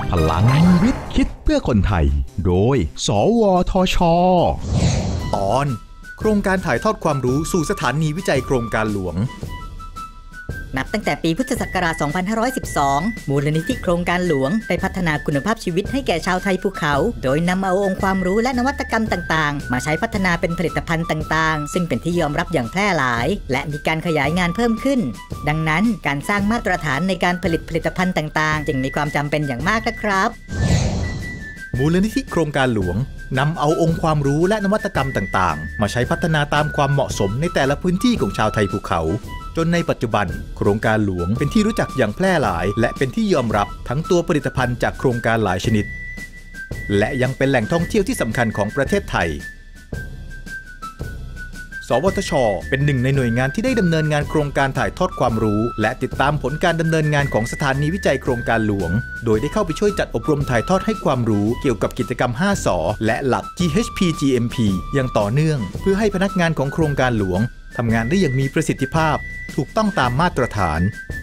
พลังวิทย์คิดเพื่อคนไทยโดยสวทช. ตอนโครงการถ่ายทอดความรู้สู่สถานีวิจัยโครงการหลวงนับตั้งแต่ปีพุทธศักราช 2512 มูลนิธิโครงการหลวงได้พัฒนาคุณภาพชีวิตให้แก่ชาวไทยภูเขาโดยนำเอาองค์ความรู้และนวัตกรรมต่างๆมาใช้พัฒนาเป็นผลิตภัณฑ์ต่างๆซึ่งเป็นที่ยอมรับอย่างแพร่หลายและมีการขยายงานเพิ่มขึ้นดังนั้นการสร้างมาตรฐานในการผลิตผลิตภัณฑ์ต่างๆจึงมีความจำเป็นอย่างมากนะครับมูลนิธิโครงการหลวงนำเอาองค์ความรู้และนวัตกรรมต่างๆมาใช้พัฒนาตามความเหมาะสมในแต่ละพื้นที่ของชาวไทยภูเขาจนในปัจจุบันโครงการหลวงเป็นที่รู้จักอย่างแพร่หลายและเป็นที่ยอมรับทั้งตัวผลิตภัณฑ์จากโครงการหลายชนิดและยังเป็นแหล่งท่องเที่ยวที่สำคัญของประเทศไทยสวทช.เป็นหนึ่งในหน่วยงานที่ได้ดำเนินงานโครงการถ่ายทอดความรู้และติดตามผลการดำเนินงานของสถานีวิจัยโครงการหลวงโดยได้เข้าไปช่วยจัดอบรมถ่ายทอดให้ความรู้เกี่ยวกับกิจกรรม 5 ส.และหลัก GHP GMP อย่างต่อเนื่องเพื่อให้พนักงานของโครงการหลวงทำงานได้อย่างมีประสิทธิภาพถูกต้องตามมาตรฐาน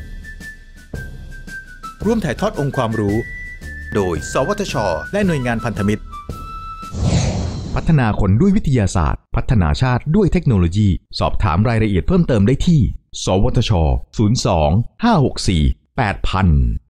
ร่วมถ่ายทอดองค์ความรู้โดยสวทช.และหน่วยงานพันธมิตรพัฒนาคนด้วยวิทยาศาสตร์พัฒนาชาติด้วยเทคโนโลยีสอบถามรายละเอียดเพิ่มเติมได้ที่สวทช. 02 564 8000